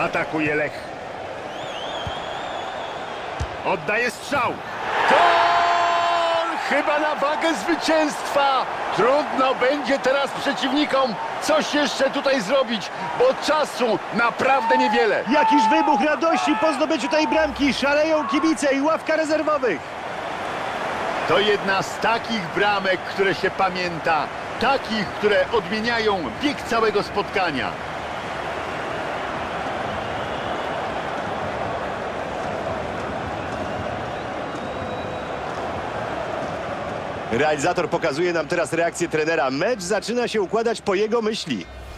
Atakuje Lech. Oddaje strzał. Gol! Chyba na wagę zwycięstwa. Trudno będzie teraz przeciwnikom coś jeszcze tutaj zrobić, bo czasu naprawdę niewiele. Jakiż wybuch radości po zdobyciu tej bramki. Szaleją kibice i ławka rezerwowych. To jedna z takich bramek, które się pamięta. Takich, które odmieniają bieg całego spotkania. Realizator pokazuje nam teraz reakcję trenera. Mecz zaczyna się układać po jego myśli.